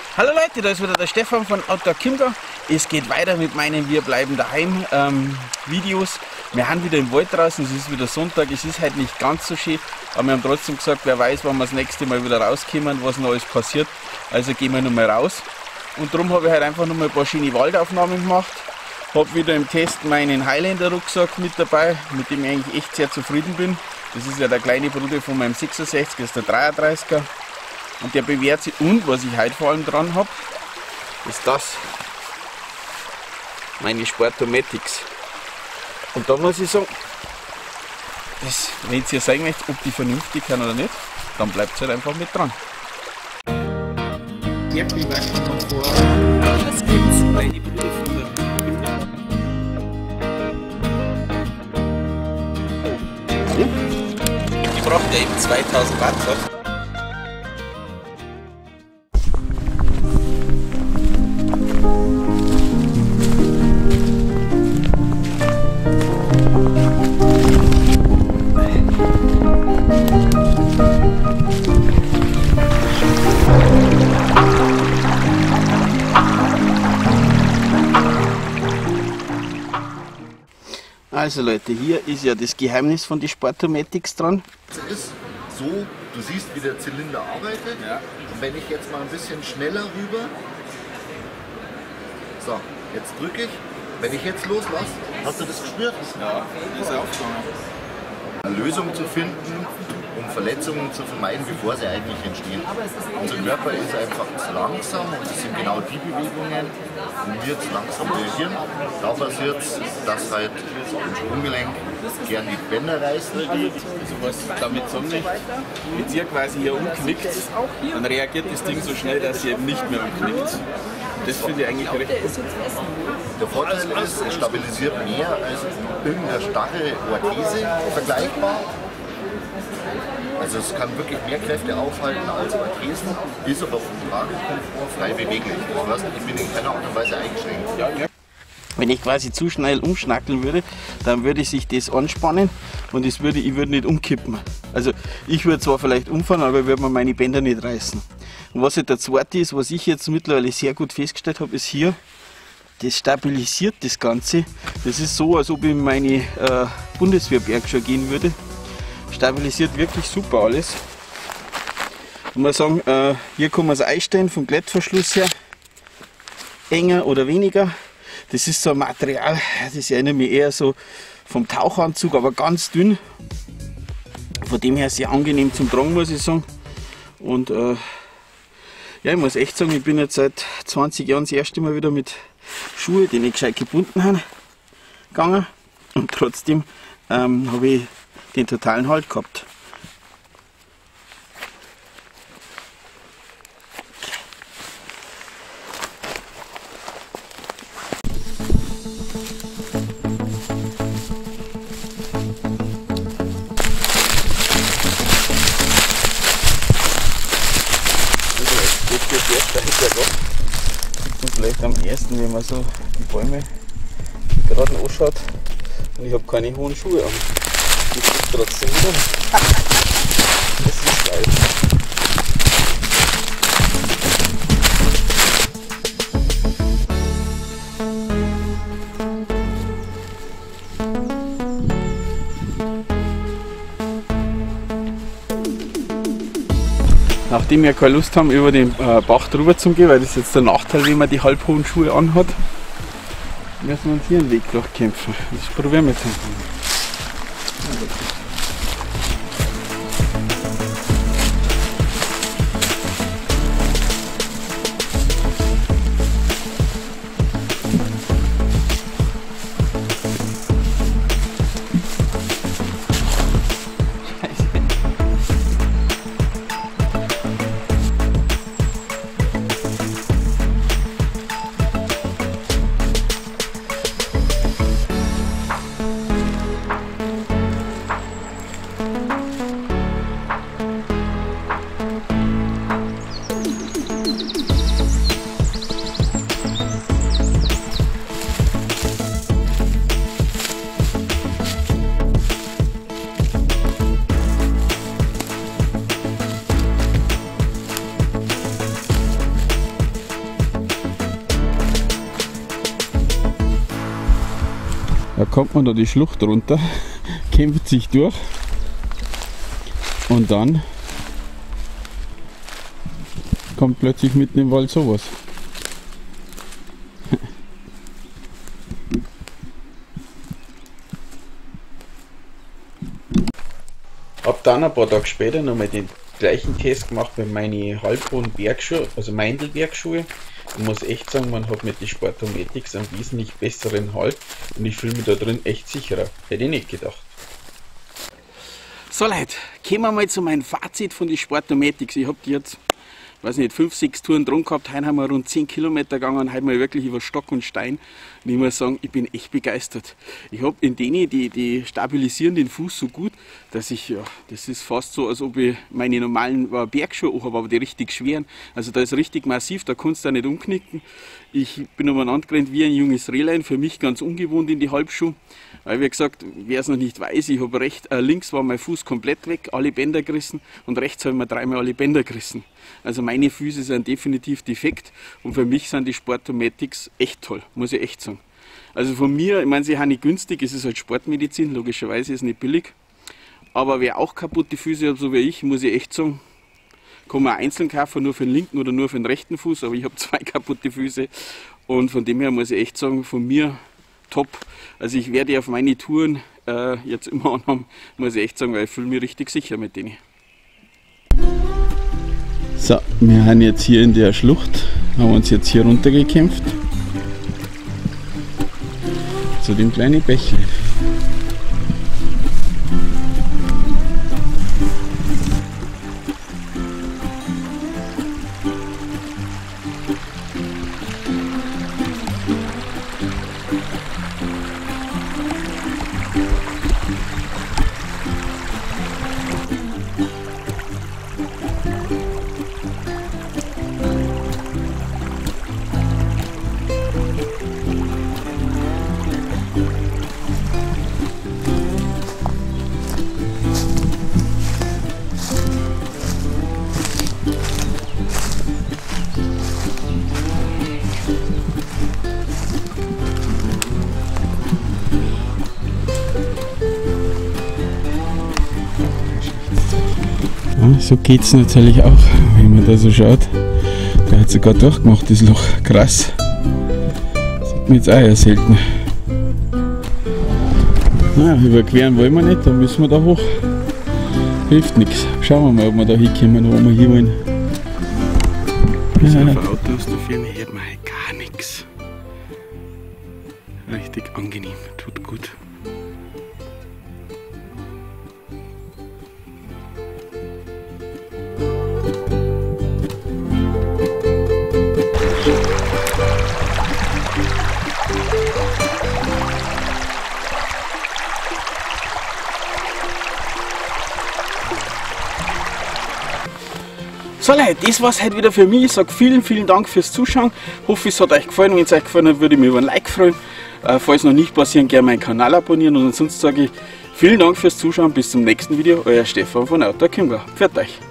Hallo Leute, da ist wieder der Stefan von Outdoor Kimber. Es geht weiter mit meinen Wir bleiben daheim Videos. Wir haben wieder im Wald draußen, es ist wieder Sonntag, es ist halt nicht ganz so schön, aber wir haben trotzdem gesagt, wer weiß, wann wir das nächste Mal wieder rauskommen, was noch alles passiert. Also gehen wir nochmal raus. Und darum habe ich halt einfach nochmal ein paar schöne Waldaufnahmen gemacht. Habe wieder im Test meinen Highlander Rucksack mit dabei, mit dem ich eigentlich echt sehr zufrieden bin. Das ist ja der kleine Bruder von meinem 66er, das ist der 33er. Und der bewährt sich. Und was ich heute vor allem dran habe, ist das. Meine Sportomatics. Und da muss ich sagen, das, wenn ihr sagen möchtet, ob die vernünftig sind oder nicht, dann bleibt es halt einfach mit dran. Das gibt's bei die Brüder von der Die braucht ja eben 2000 Watt. Also Leute, hier ist ja das Geheimnis von den Sportomatics dran. Es ist so, du siehst, wie der Zylinder arbeitet. Ja. Und wenn ich jetzt mal ein bisschen schneller rüber, so, jetzt drücke ich. Wenn ich jetzt loslasse, hast du das gespürt? Ja, das ist aufgegangen. Eine Lösung zu finden, um Verletzungen zu vermeiden, bevor sie eigentlich entstehen. Unser Körper ist einfach zu langsam und es sind genau die Bewegungen, wo wir zu langsam reagieren. Da passiert es, dass halt im Sprunggelenk gern die Bänder reißen. Also was damit sagen möchte, wenn ihr quasi hier umknickt, dann reagiert das Ding so schnell, dass ihr eben nicht mehr umknickt. Das finde ich eigentlich recht gut. Der Vorteil ist, es stabilisiert mehr als irgendeine starre Orthese vergleichbar. Also es kann wirklich mehr Kräfte aufhalten als Orthesen, ist aber vom Tragekomfort frei beweglich. Das heißt, ich bin in keiner Art und Weise eingeschränkt. Wenn ich quasi zu schnell umschnackeln würde, dann würde sich das anspannen und ich würde nicht umkippen. Also ich würde zwar vielleicht umfahren, aber ich würde mir meine Bänder nicht reißen. Und was halt der zweite ist, was ich jetzt mittlerweile sehr gut festgestellt habe, ist hier, das stabilisiert das Ganze. Das ist so, als ob ich in meine Bundeswehrberg schon gehen würde. Stabilisiert wirklich super alles. Ich muss sagen, hier kann man es einstellen vom Klettverschluss her, enger oder weniger. Das ist so ein Material, das erinnert mich eher so vom Tauchanzug, aber ganz dünn. Von dem her sehr angenehm zum Tragen, muss ich sagen. Und ja, ich muss echt sagen, ich bin jetzt seit 20 Jahren das erste Mal wieder mit Schuhen, die nicht gescheit gebunden haben, gegangen. Und trotzdem habe ich den totalen Halt gehabt. Und vielleicht am ersten, wenn man so die Bäume gerade anschaut und ich habe keine hohen Schuhe an. Das ist trotzdem wieder. Das ist geil. Nachdem wir keine Lust haben, über den Bach drüber zu gehen, weil das ist jetzt der Nachteil, wenn man die halbhohen Schuhe anhat, müssen wir uns hier einen Weg durchkämpfen. Das probieren wir jetzt einfach mal. Da kommt man da die Schlucht runter, kämpft sich durch und dann kommt plötzlich mitten im Wald sowas. Hab dann ein paar Tage später nochmal den gleichen Test gemacht mit meinen halbhohen Bergschuhen, also Meindl-Bergschuhe. Ich muss echt sagen, man hat mit den Sportomatics einen wesentlich besseren Halt und ich fühle mich da drin echt sicherer. Hätte ich nicht gedacht. So Leute, kommen wir mal zu meinem Fazit von den Sportomatics. Ich habe die jetzt, weiß nicht, 5, 6 Touren drum gehabt. Heute haben wir rund 10 Kilometer gegangen und heute mal wirklich über Stock und Stein. Und ich muss sagen, ich bin echt begeistert. Ich habe in denen, die stabilisieren den Fuß so gut, dass ich, ja, das ist fast so, als ob ich meine normalen Bergschuhe auch habe, aber die richtig schweren. Also da ist richtig massiv, da kannst du auch nicht umknicken. Ich bin umeinander gerannt wie ein junges Rehlein, für mich ganz ungewohnt in die Halbschuhe. Weil, wie gesagt, wer es noch nicht weiß, ich habe links war mein Fuß komplett weg, alle Bänder gerissen und rechts habe ich mir 3-mal alle Bänder gerissen. Also meine Füße sind definitiv defekt und für mich sind die Sportomatics echt toll, muss ich echt sagen. Also von mir, ich meine, sie haben nicht günstig, es ist halt Sportmedizin, logischerweise ist es nicht billig. Aber wer auch kaputte Füße hat, so wie ich, muss ich echt sagen, kann man einzeln kaufen, nur für den linken oder nur für den rechten Fuß, aber ich habe 2 kaputte Füße und von dem her muss ich echt sagen, von mir top. Also ich werde auf meine Touren jetzt immer anhaben, muss ich echt sagen, weil ich fühle mich richtig sicher mit denen. So, wir haben jetzt hier in der Schlucht, haben uns jetzt hier runtergekämpft zu dem kleinen Bächlein. So geht es natürlich auch, wenn man da so schaut. Der hat sogar durchgemacht, das Loch. Krass. Sieht man jetzt auch eher selten. Na, überqueren wollen wir nicht, dann müssen wir da hoch. Hilft nichts. Schauen wir mal, ob wir da hinkommen, wo wir hier wollen. Bis auf ein Auto aus der Ferne hört man halt gar nichts. Richtig angenehm, tut gut. So Leute, das war es heute wieder für mich. Ich sage vielen Dank fürs Zuschauen. Hoffe, es hat euch gefallen. Wenn es euch gefallen hat, würde ich mich über ein Like freuen. Falls noch nicht passieren, gerne meinen Kanal abonnieren. Und ansonsten sage ich vielen Dank fürs Zuschauen. Bis zum nächsten Video. Euer Stefan von Outdoor Chiemgau. Pfiat euch.